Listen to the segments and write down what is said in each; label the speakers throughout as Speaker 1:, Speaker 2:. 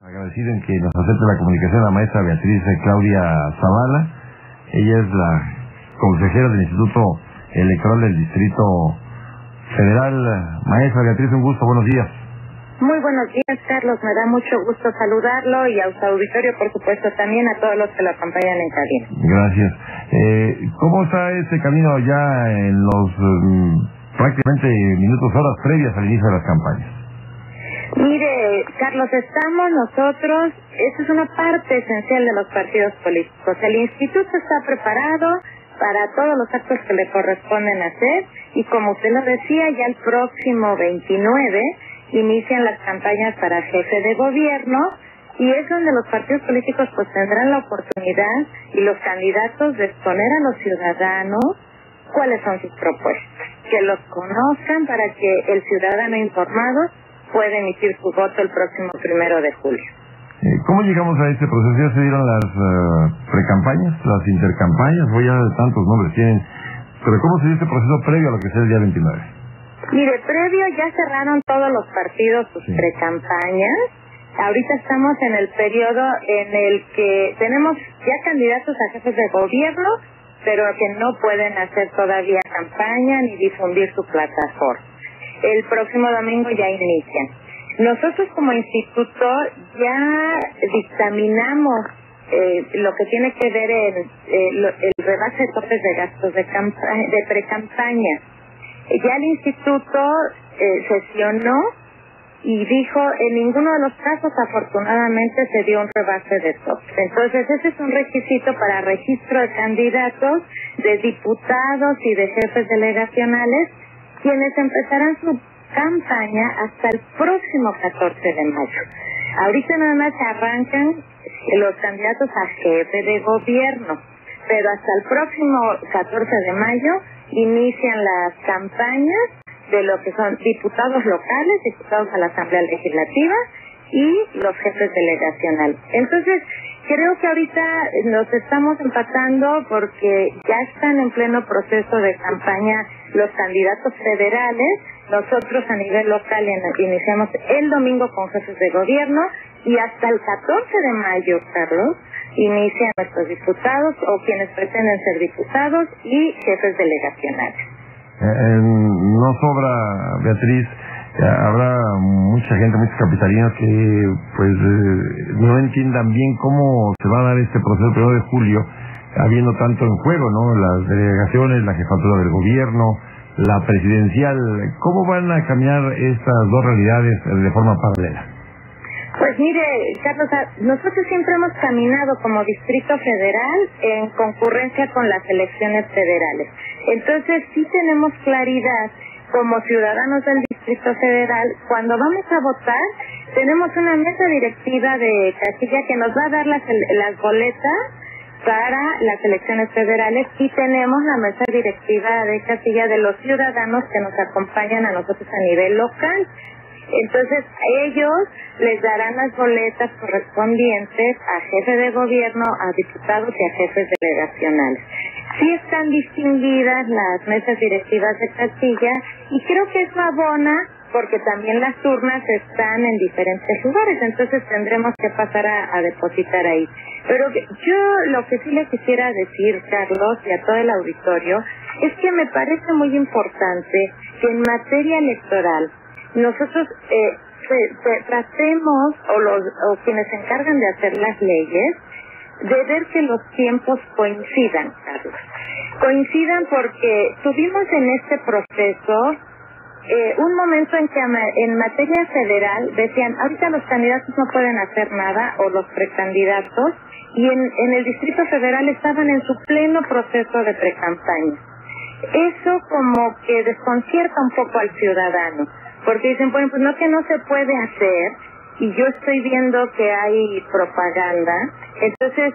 Speaker 1: Agradecido en que nos acepte la comunicación la maestra Beatriz Claudia Zavala. Ella es la consejera del Instituto Electoral del Distrito Federal. Maestra Beatriz, un gusto, buenos días.
Speaker 2: Muy buenos días, Carlos. Me da mucho gusto saludarlo y a su auditorio, por supuesto, también a todos los que lo acompañan en cabina.
Speaker 1: Gracias. ¿Cómo está este camino ya en los prácticamente minutos, horas previas al inicio de las campañas?
Speaker 2: Mire, Carlos, estamos nosotros, esa es una parte esencial de los partidos políticos. El instituto está preparado para todos los actos que le corresponden hacer y como usted lo decía, ya el próximo 29 inician las campañas para jefe de gobierno y es donde los partidos políticos pues tendrán la oportunidad y los candidatos de exponer a los ciudadanos cuáles son sus propuestas, que los conozcan para que el ciudadano informado puede emitir su voto el próximo 1 de julio.
Speaker 1: ¿Cómo llegamos a este proceso? ¿Ya se dieron las precampañas, las intercampañas? Voy a de tantos nombres tienen. Pero ¿cómo se dio este proceso previo a lo que sea el día 29?
Speaker 2: Mire, previo ya cerraron todos los partidos sus precampañas. Ahorita estamos en el periodo en el que tenemos ya candidatos a jefes de gobierno, pero que no pueden hacer todavía campaña ni difundir su plataforma. El próximo domingo ya inician. Nosotros como instituto ya dictaminamos lo que tiene que ver el rebase de topes de gastos de pre-campaña. Ya el instituto sesionó y dijo en ninguno de los casos afortunadamente se dio un rebase de topes. Entonces ese es un requisito para registro de candidatos, de diputados y de jefes delegacionales, quienes empezarán su campaña hasta el próximo 14 de mayo. Ahorita nada más arrancan los candidatos a jefe de gobierno, pero hasta el próximo 14 de mayo inician las campañas de lo que son diputados locales, diputados a la Asamblea Legislativa y los jefes delegacionales. Entonces, creo que ahorita nos estamos empatando porque ya están en pleno proceso de campaña los candidatos federales. Nosotros a nivel local iniciamos el domingo con jefes de gobierno y hasta el 14 de mayo, Carlos, inician nuestros diputados o quienes pretenden ser diputados y jefes delegacionales.
Speaker 1: No sobra, Beatriz, habrá mucha gente, muchos capitalinos que pues no entiendan bien cómo se va a dar este proceso el 1 de julio, habiendo tanto en juego, ¿no? Las delegaciones, la jefatura del gobierno, la presidencial. ¿Cómo van a caminar estas dos realidades de forma paralela?
Speaker 2: Pues mire, Carlos, nosotros siempre hemos caminado como Distrito Federal en concurrencia con las elecciones federales. Entonces sí tenemos claridad como ciudadanos del Distrito Federal, cuando vamos a votar, tenemos una mesa directiva de casilla que nos va a dar las boletas para las elecciones federales y tenemos la mesa directiva de casilla de los ciudadanos que nos acompañan a nosotros a nivel local. Entonces ellos les darán las boletas correspondientes a jefe de gobierno, a diputados y a jefes delegacionales. Sí están distinguidas las mesas directivas de casilla y creo que eso abona porque también las urnas están en diferentes lugares, entonces tendremos que pasar a depositar ahí. Pero yo lo que sí le quisiera decir, Carlos, y a todo el auditorio, es que me parece muy importante que en materia electoral nosotros tratemos, o quienes se encargan de hacer las leyes, de ver que los tiempos coincidan, Carlos. Coincidan porque tuvimos en este proceso un momento en que en materia federal decían, ahorita los candidatos no pueden hacer nada, o los precandidatos, y en el Distrito Federal estaban en su pleno proceso de precampaña. Eso como que desconcierta un poco al ciudadano, porque dicen, bueno, pues no, que no se puede hacer, y yo estoy viendo que hay propaganda, entonces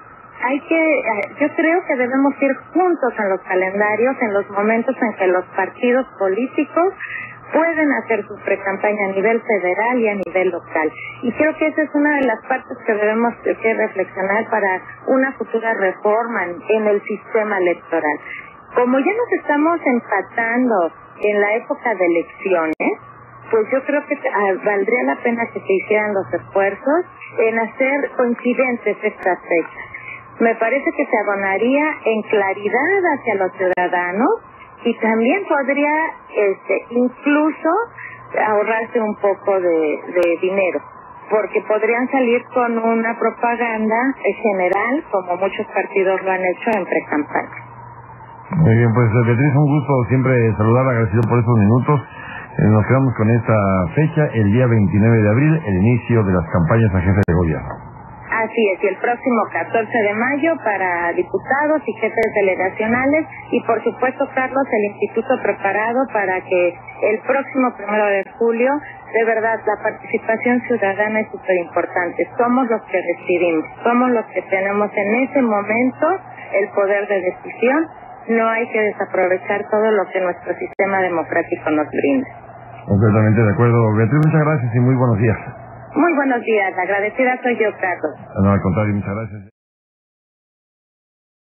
Speaker 2: yo creo que debemos ir juntos en los calendarios, en los momentos en que los partidos políticos pueden hacer su precampaña a nivel federal y a nivel local. Y creo que esa es una de las partes que debemos que reflexionar para una futura reforma en el sistema electoral. Como ya nos estamos empatando en la época de elecciones, pues yo creo que valdría la pena que se hicieran los esfuerzos en hacer coincidentes estas fechas. Me parece que se abonaría en claridad hacia los ciudadanos y también podría incluso ahorrarse un poco de dinero, porque podrían salir con una propaganda general, como muchos partidos lo han hecho en pre-campaña.
Speaker 1: Muy bien, pues Beatriz, un gusto siempre saludarla, agradecido por estos minutos. Nos quedamos con esta fecha, el día 29 de abril, el inicio de las campañas a jefe de gobierno.
Speaker 2: Así es, y el próximo 14 de mayo para diputados y jefes delegacionales, y por supuesto, Carlos, el instituto preparado para que el próximo 1 de julio, de verdad, la participación ciudadana es súper importante. Somos los que decidimos, somos los que tenemos en ese momento el poder de decisión. No hay que desaprovechar todo lo que nuestro sistema democrático nos brinda.
Speaker 1: Completamente de acuerdo. Beatriz, muchas gracias y muy buenos días.
Speaker 2: Muy buenos días, agradecida soy yo, Carlos.
Speaker 1: No, al contrario, muchas gracias.